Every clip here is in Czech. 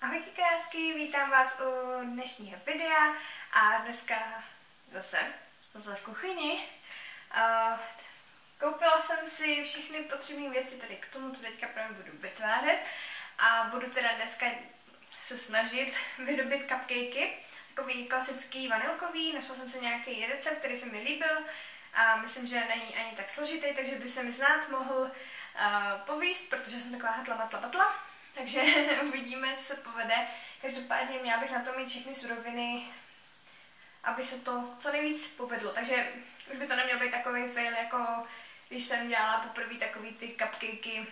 Ahojky krásky, vítám vás u dnešního videa a dneska zase v kuchyni. Koupila jsem si všechny potřebné věci tady k tomu, co teďka právě budu vytvářet a budu teda dneska se snažit vyrobit cupcakey, takový klasický vanilkový. Našla jsem si nějaký recept, který se mi líbil a myslím, že není ani tak složitý, takže by se mi snad mohl povíst, protože jsem taková hatla. Takže uvidíme, co se povede. Každopádně měla bych na to mít všechny suroviny, aby se to co nejvíc povedlo. Takže už by to neměl být takový fail, jako když jsem dělala poprvé takový ty cupcakey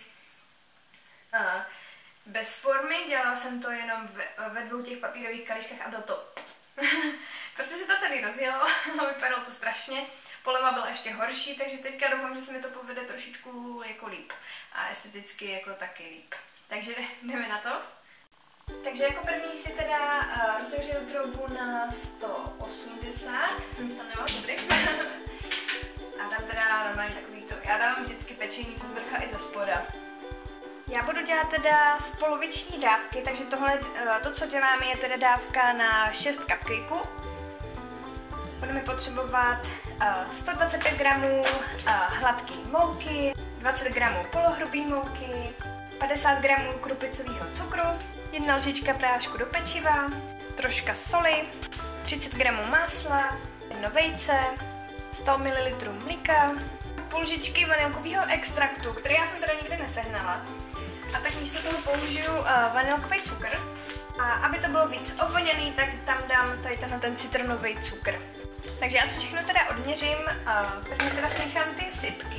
bez formy. Dělala jsem to jenom ve dvou těch papírových kališkách a bylo to prostě se to celý rozjelo a vypadalo to strašně. Poleva byla ještě horší, takže teďka doufám, že se mi to povede trošičku jako líp a esteticky jako taky líp. Takže jdeme na to. Takže jako první si teda rozehřeju troubu na 180, nic tam nemám, dobrý. A dám teda normálně takový to, já dávám vždycky pečení ze zvrcha i ze spoda. Já budu dělat teda z poloviční dávky, takže tohle, to co děláme je teda dávka na 6 cupcakeů. Budeme potřebovat 125 gramů hladké mouky, 20 gramů polohrubé mouky, 50 gramů krupicového cukru, 1 lžička prášku do pečiva, troška soli, 30 gramů másla, 1 vejce, 100 ml mlíka, půl lžičky vanilkového extraktu, který já jsem teda nikdy nesehnala. A tak místo toho použiju vanilkový cukr. A aby to bylo víc ovoněný, tak tam dám tady ten citronový cukr. Takže já si všechno teda odměřím. Prvně teda smíchám ty sypky.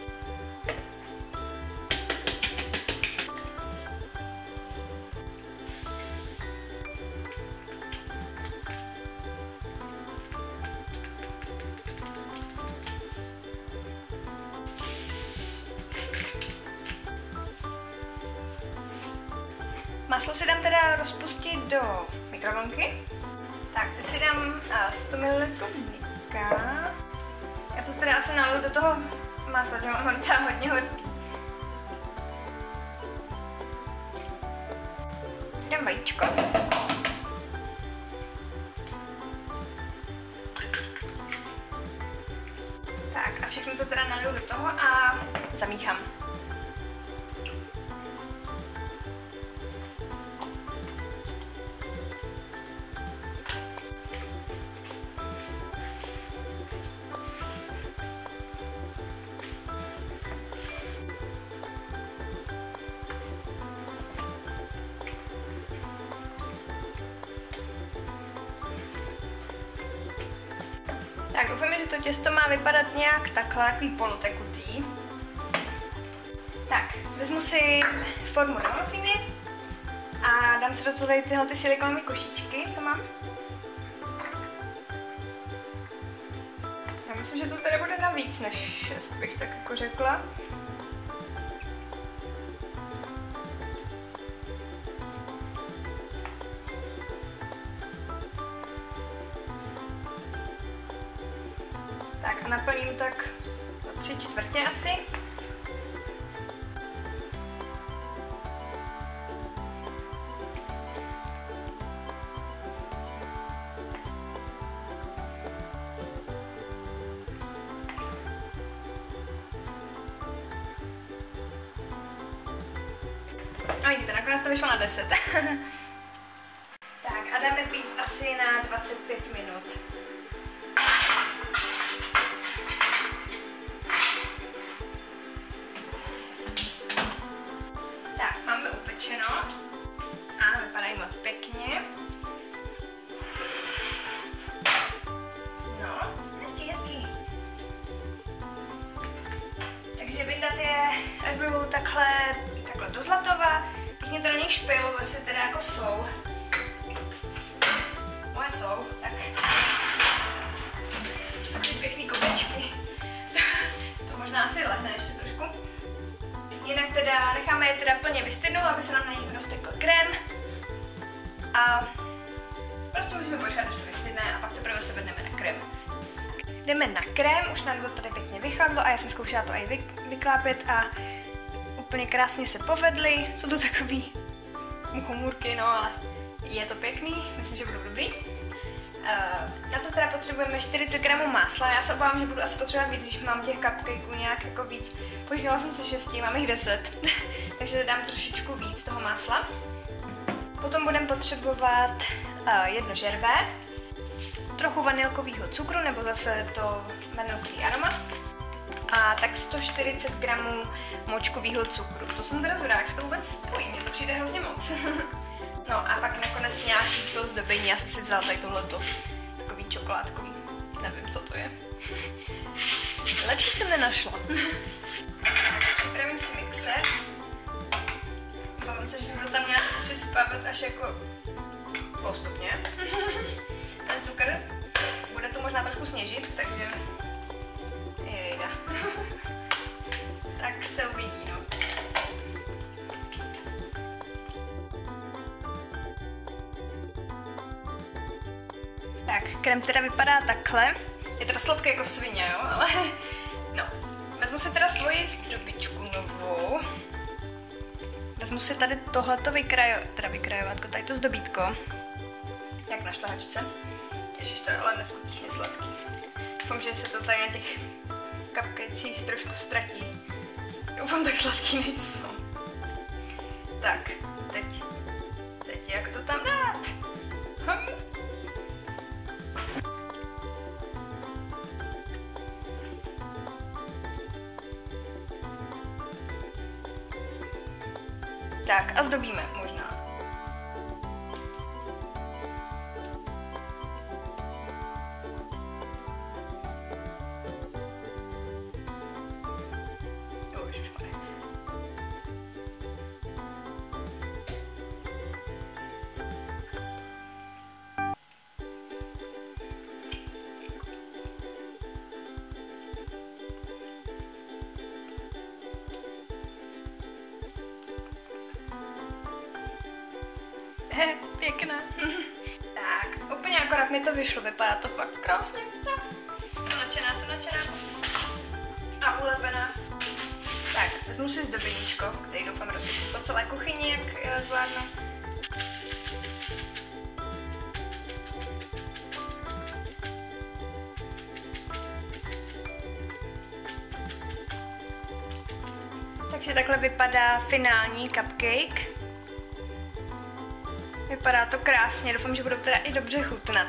Maslo si dám teda rozpustit do mikrovlnky. Tak, teď si dám 100 ml mlíka. Já to teda asi naliju do toho másla, že mám ho docela hodně horký. Dám vajíčko. Tak a všechno to teda naliju do toho a zamíchám. Tak doufám, že to těsto má vypadat nějak takhle, takový polotekutý. Tak, vezmu si formu na muffiny a dám si do toho tyhle silikonové košíčky, co mám. Já myslím, že to tady bude na víc než 6, bych tak jako řekla. Tak a naplním tak do 3/4 asi. A vidíte, nakonec to vyšlo na 10. Tak a dáme pít asi na 25 minut. Máme upečeno a vypadají moc pěkně. No, hezký. Takže vyndat je, až budou takhle do zlatova. Pěkně to na nich špejlo, jestli teda jako jsou. Moje jsou, tak. Ty pěkný kopečky. To možná asi lehne ještě trošku. Jinak teda necháme je teda plně vystydnout, aby se nám na nich roztekl krém. A prostě musíme počkat, až to vystydne a pak teprve se vedneme na krém. Jdeme na krém, už nám to tady pěkně vychladlo a já jsem zkoušela to i vyklápět a úplně krásně se povedly. Jsou to takový muchomůrky, no ale je to pěkný, myslím, že budou dobrý. Na to teda potřebujeme 40 gramů másla, já se obávám, že budu asi potřebovat víc, když mám těch cupcakeů nějak jako víc. Poždělala jsem se 6, mám jich 10, takže dám trošičku víc toho másla. Potom budeme potřebovat jedno žervé, trochu vanilkového cukru, nebo zase to vanilkový aroma. A tak 140 gramů močkového cukru. To jsem teda zvědavá, jak se to vůbec spojí, mně to přijde hrozně moc. No a pak nakonec nějaký to zdobení, já jsem si vzala tady tohleto, takový čokoládkový, nevím, co to je. Lepší jsem nenašla. Připravím si mixer. Bavím se, že jsem to tam nějak přispávat až jako postupně. Ten cukr, bude to možná trošku sněžit, takže jejda. Tak se uvidí, no. Tak, krém teda vypadá takhle. Je teda sladký jako svině, jo, ale no. Vezmu si teda svoji zdobičku novou. Vezmu si tady tohleto vykrajovat, tady to zdobítko. Jak na šlehačce. Ježiš, to je ale neskutečně sladký. Doufám, že se to tady na těch cupcakecích trošku ztratí. Doufám, tak sladký nejsou. Tak, teď jak to tam dát? Tak a zdobíme možná. Jo, ježišmarja. Pěkné. Tak, úplně akorát mi to vyšlo, vypadá to fakt krásně. Jsem nadšená. A ulepená. Tak, vezmu si zdobeníčko, který doufám rozsypu po celé kuchyni, jak zvládnu. Takže takhle vypadá finální cupcake. Vypadá to krásně, doufám, že budou teda i dobře chutnat.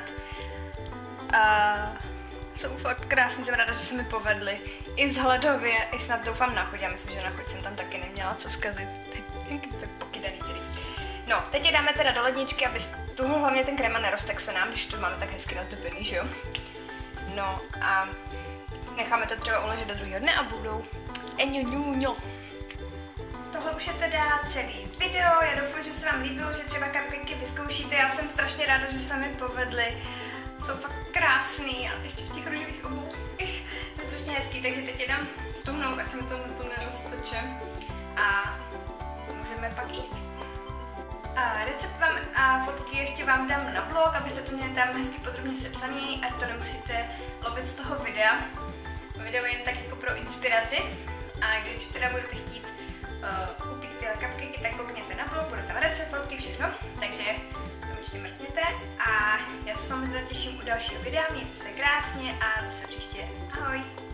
Jsou fakt krásně, jsem ráda, že se mi povedly. I vzhledově, i snad doufám na chuť, já myslím, že na chuť jsem tam taky neměla co zkazit. Tak pokydaný tedy. No, teď je dáme teda do ledničky, aby tuhle hlavně ten krém neroztek se nám, když to máme tak hezky nazdobený, že jo? No a necháme to třeba uležet do druhého dne a budou eňuňuňo. Tohle už je teda celý video, já doufám, že se vám líbilo, že třeba cupcakey vyzkoušíte, já jsem strašně ráda, že se mi povedly, jsou fakt krásný a ještě v těch růžových obou, to je strašně hezký, takže teď je dám stuhnout, tak se mi to nerozteče a můžeme pak jíst. Recept vám a fotky ještě vám dám na blog, abyste to měli tam hezky podrobně sepsaný, ať to nemusíte lovit z toho videa. Video je jen tak jako pro inspiraci a když teda budete chtít koupit tyhle cupcakey, tak koukněte na blog, bude tam recept, fotky, všechno, takže to určitě mrkněte a já se s vámi teda těším u dalšího videa, mějte se krásně a zase příště, ahoj!